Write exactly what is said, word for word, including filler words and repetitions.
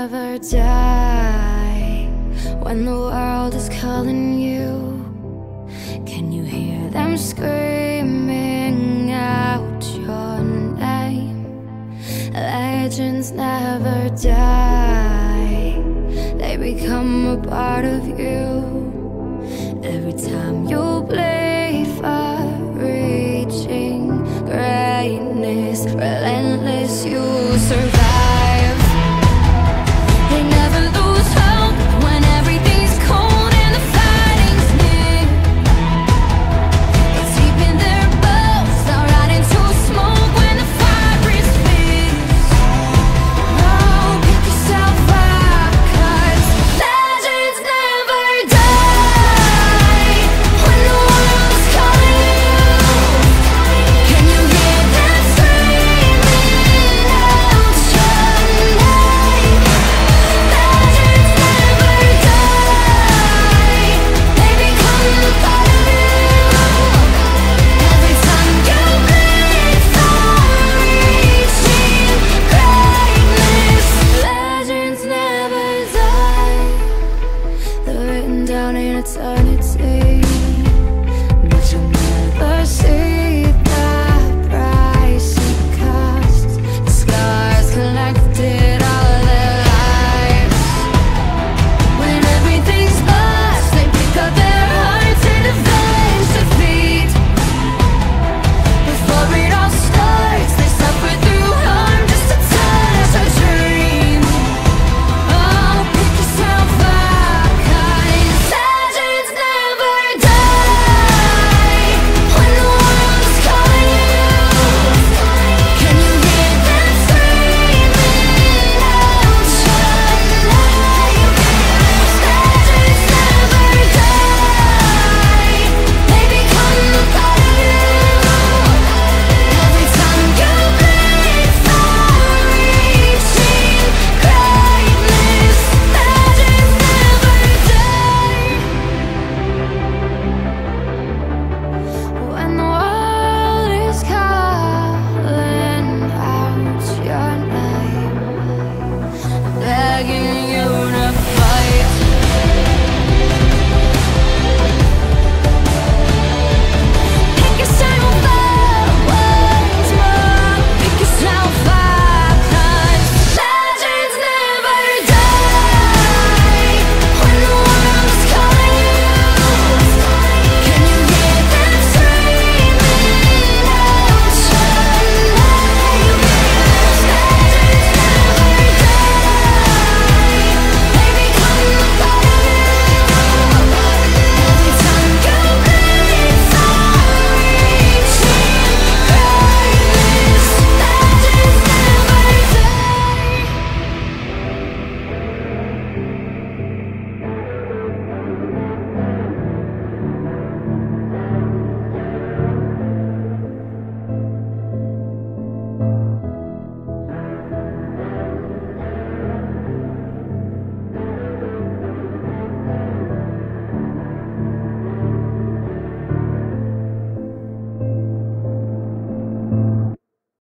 never die. When the world is calling you, can you hear them screaming out your name? Legends never die, they become a part of you. Every time you play for reaching greatness, relentless, you survive. They never lose hope when everything's cold and the fighting's near. It's deep in their bones, they'll ride into smoke when the fire is fierce. Oh, pick yourself up, 'cause legends never die. When the world's calling you, can you hear them screaming out your name? Legends never die, they become a part of you. Every time you bleed for reaching greatness, legends never die. They're written down in eternity.